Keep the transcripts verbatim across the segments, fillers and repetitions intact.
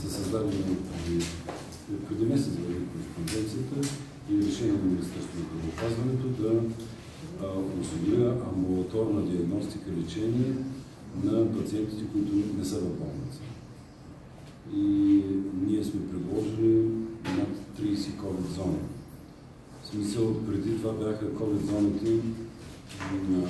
са създадени преди месец за кореспонденцията и решение на Министерството на здравеопазването да осигуря амбулаторна диагностика, лечение на пациентите, които не са в болница. И ние сме предложили над трийсет COVID зони. В смисъл, преди това бяха COVID зоните на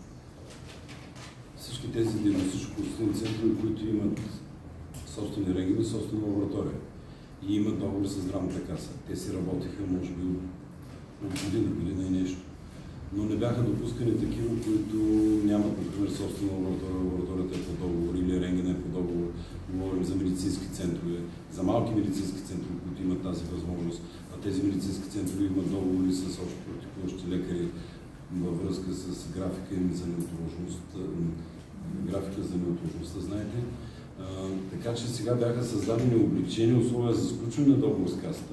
всички тези диагностично-консултативни центрове, които имат собствени рентгени, собствена лаборатория и имат договор с здравната каса. Те си работиха, може би, от година, година и нещо. Но не бяха допускани такива, които нямат, например, собствена лаборатория, лабораторията е по договор или рентгена е по договор. Говорим за медицински центрове, за малки медицински центрове, които имат тази възможност, а тези медицински центрове имат договори с общо практикуващи лекари във връзка с графика им за неотложност, графика за неотложността, знаете. А, така че сега бяха създадени облегчени условия за сключване на договор с касата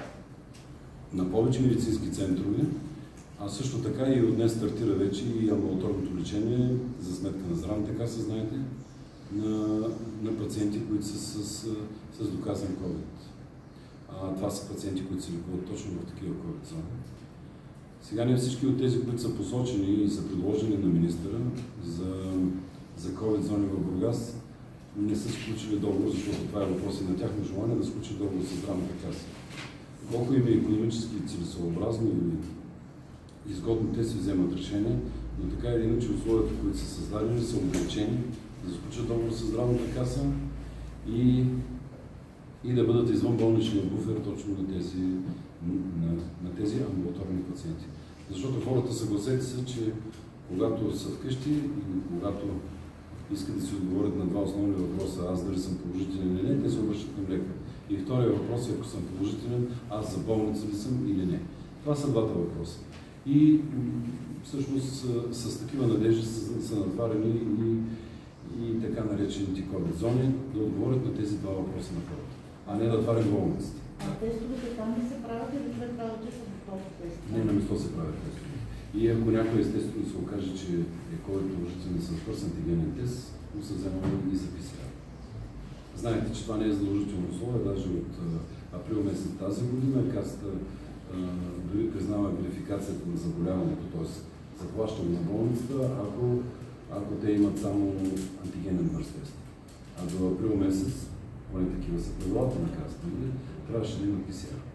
на повече медицински центрове, а също така и от днес стартира вече и амбулаторното лечение за сметка на здравната каса, знаете, на, на пациенти, които са с, с доказан COVID. А, това са пациенти, които се лекуват точно в такива COVID зони. Сега не всички от тези, които са посочени и са предложени на министъра за, за COVID зони в Бургас, не са сключили договор, защото това е въпрос и на тяхно желание да сключат договор с здравната каса. Колко им е икономически целесообразно или изгодно, те си вземат решение, но така или иначе условията, които са създадени, са облегчени да сключат договор с здравната каса и, и да бъдат извън болничния буфер точно на тези, на, на тези амбулаторни пациенти. Защото хората, съгласете се, че когато са вкъщи и когато искат да си отговорят на два основни въпроса, аз дали съм положителен или не, те се обръщат към лекар. И втория въпрос е, ако съм положителен, аз за болница ли съм или не. Това са двата въпроса. И всъщност с, с такива надежди са, са натварени и, и така наречените COVID зони да отговорят на тези два въпроса на хората, а не да отварят болниците. А тестовете там ли се правят или след това че са место тести? Не, на место се правят тестове. И ако някой естествено се окаже, че е COVID положителен с бърз антигенен тест, му се взема и за пи си ар. Знаете, че това не е задължително условие, даже от април месец тази година касата дори признава верификацията на заболяването, т.е. заплащане на болницата, ако, ако те имат само антигенен бърз тест. А до април месец, поне такива са правилата на касата, трябваше да има пи си ар.